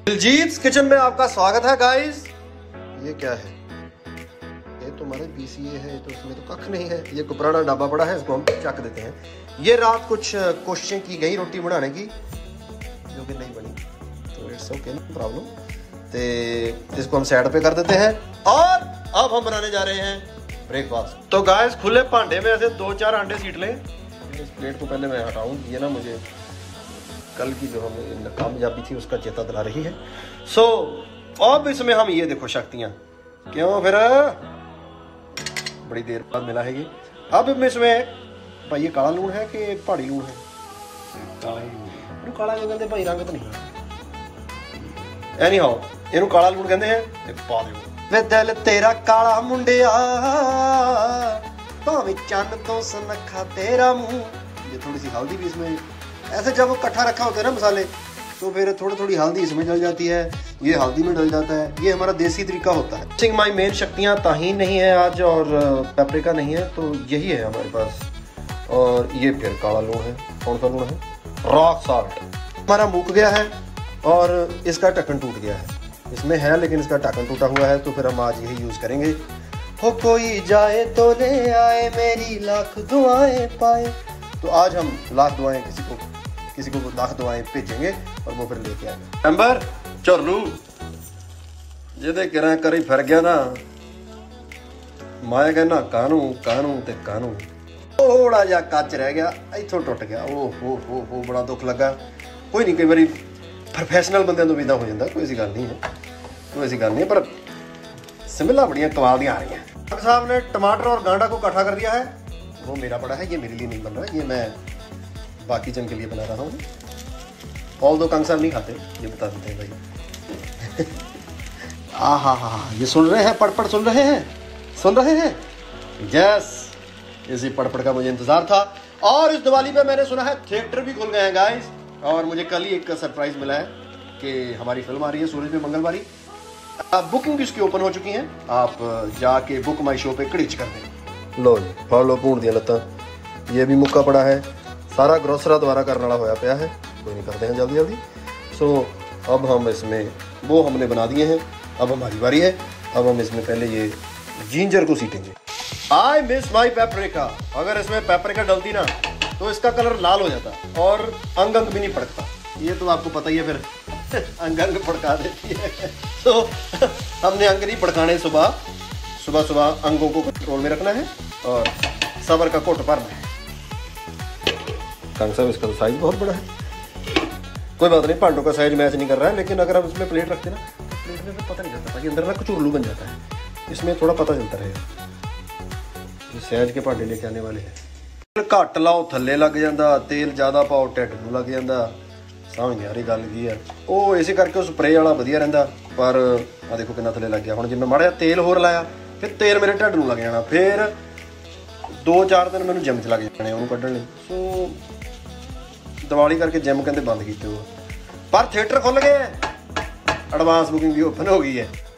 Diljit kitchen में आपका स्वागत है गाइस। ये क्या है? ये तो हमारे BCA है, तो इसमें तो कख नहीं है। ये पुराना डब्बा पड़ा है, इसको हम चक देते हैं। ये रात कुछ कोशिशें की गई रोटी बनाने की जो कि नहीं बनी, तो इट्स ओके, नो प्रॉब्लम। तो इसको हम साइड पे कर देते हैं और अब हम बनाने जा रहे हैं ब्रेकफास्ट। तो गाइस खुले भांडे में ऐसे 2-4 अंडे सीट लें। इस प्लेट को पहले मैं हटाऊं, ये ना मुझे कल की जो हमें नाकामयाबी थी उसका चेता दिला रही है। सो अब इसमें हम ये देखो शक्तियां क्यों फिर बड़ी देर बाद मिला है ये। अब इसमें भाई ये काला लूण है कि पहाड़ी लूण है? काला कहते भाई रंग तो नहीं एनी हाउ ਇਹਨੂੰ ਕਾਲਾ ਲੂਣ ਕਹਿੰਦੇ हैं। ਤੇ ਪਾ ਦਿਓ ਵੇ ਦਿਲ ਤੇਰਾ ਕਾਲਾ ਮੁੰਡਿਆ ਭਾਵੇਂ ਚੰਨ ਤੋਂ ਸੁਨੱਖਾ तेरा मुंह। ये थोड़ी सी हल्दी भी इसमें, ऐसे जब वो इकट्ठा रखा होता है ना मसाले, तो फिर थोड़ी थोड़ी हल्दी इसमें डल जाती है, ये हल्दी में डल जाता है। ये हमारा देसी तरीका होता है। सिंग माई मेन शक्तियाँ ताहीन नहीं है आज और पेपरिका नहीं है, तो यही है हमारे पास। और ये फिर काला लूण है। कौन सा लूण है? Rock salt. हमारा मुक गया है और इसका ढक्कन टूट गया है। इसमें है लेकिन इसका ढक्कन टूटा हुआ है, तो फिर हम आज यही यूज़ करेंगे। हो कोई जाए तो ले आए मेरी लाख दुआएं पाए। तो आज हम लाख दुआएं किसी को लाख दुआएं भेजेंगे और वो फिर लेके आएंगे। नंबर झुरलू ਜਿਹਦੇ ਕਿਰਾਂ ਕਰੀ ਫਿਰ ਗਿਆ ਨਾ, ਮੈਂ ਕਹਿੰਦਾ ਕਾਨੂੰ ਕਾਨੂੰ ਤੇ ਕਾਨੂੰ। थोड़ा ਜਿਹਾ ਕੱਚ ਰਹਿ ਗਿਆ, ਇੱਥੋਂ ਟੁੱਟ ਗਿਆ। ਓ ਹੋ ਬੜਾ ਦੁੱਖ ਲੱਗਾ। ਕੋਈ ਨਹੀਂ, ਕਈ ਵਾਰੀ प्रोफेशनल बंदे तो भी इदा हो जाता, कोई ऐसी गल नहीं है, कोई ऐसी गल नहीं है। पर सिमला बड़ियाँ कमाल दी आ रही हैं। डॉक्टर साहब ने टमाटर और गांडा को इकट्ठा कर दिया है। वो मेरा पड़ा है, ये मेरे लिए नहीं बन रहा है, ये मैं बाकी जन के लिए बना रहा हूँ। ऑल दो कंग साहब नहीं खाते, ये बता देते हैं भाई। हा ये सुन रहे हैं? पड़पड़ सुन रहे हैं? सुन रहे हैं? यस, इसी पड़पड़ का मुझे इंतजार था। और इस दिवाली पे मैंने सुना है थिएटर भी खुल गए हैं गाइस। और मुझे कल ही एक सरप्राइज मिला है कि हमारी फिल्म आ रही है सूरज में मंगलवारी। बुकिंग भी इसकी ओपन हो चुकी हैं। आप जाके बुक माई शो पे क्लिच कर दें। लो जी फड़ लो भून दिया लत्ता। ये भी मुक्का पड़ा है, सारा ग्रोसरा द्वारा करने वाला होया पिया है, कोई नहीं, करते हैं जल्दी जल्दी। सो अब हम इसमें वो हमने बना दिए हैं, अब हमारी बारी है। अब हम इसमें पहले ये जिंजर को सीटेंगे। I miss my paprika. अगर इसमें पेपरिका डलती ना तो इसका कलर लाल हो जाता और अंग अंग भी नहीं फड़कता। ये तो आपको पता ही है, फिर अंग अंग फड़का देती है। तो हमने अंग नहीं फड़काने, सुबह अंगों को कंट्रोल में रखना है और सबर का कोट भरना है। कंग साहब इसका तो साइज बहुत बड़ा है। कोई बात नहीं, पांडों का साइज मैच नहीं कर रहा है, लेकिन अगर हम इसमें प्लेट रखते ना तो प्लेट में पता नहीं चलता, अंदर ना कचूरलू बन जाता है। इसमें थोड़ा पता चलता रहेगा। ये सैज के भांडे लेके आने वाले हैं। घट लाओ थले लग जाता, तेल ज़्यादा पाओ ढिड नूं लग जाता। समझ नहीं आ रही गल की है। वो इसे करके स्प्रे वाला वधिया रहिंदा, पर आ देखो कितना थले लग गया। हुण जे मैं माड़ा जिहा तेल होर लाया फिर तेल मेरे ढिड नूं लग जाना, फिर 2-4 दिन मैनूं जिम च लग जाने उहनूं कड्ढण लई। सो दिवाली करके जिम कहंदे बंद कीते हो, पर थिएटर खुल गए, एडवांस बुकिंग भी ओपन हो गई है।